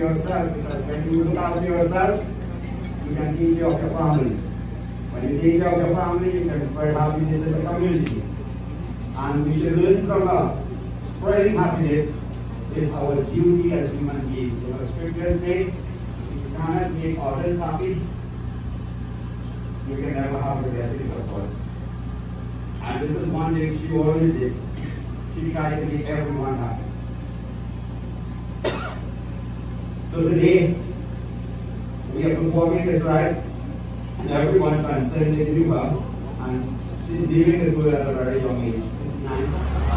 yourself, because when you look after yourself, you can take care of your family. When you take care of your family, you can spread happiness in the community. And we should learn from spreading happiness is our duty as human beings. You know, the scriptures say, if you cannot make others happy, you can never have the blessings of God. And this is one thing she always did. She tried to make everyone happy. So today, we are performing this rite, and everyone concerned in knew her, and she's leaving this world at a very young age, 59.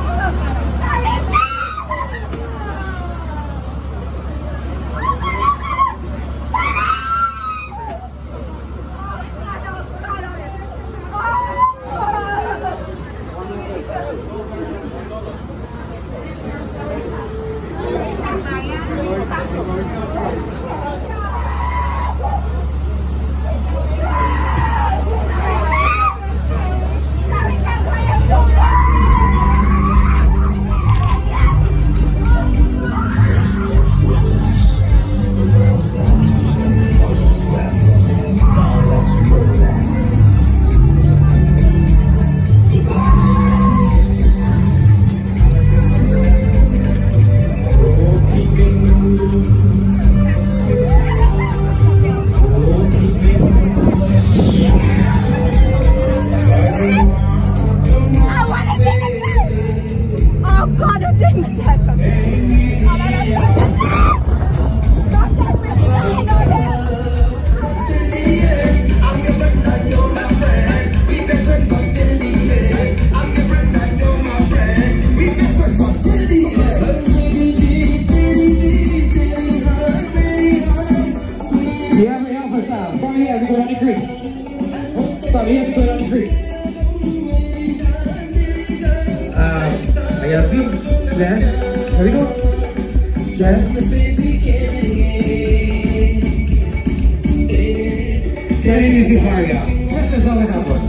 There we go. There. Getting in Siparia. What does all that happen?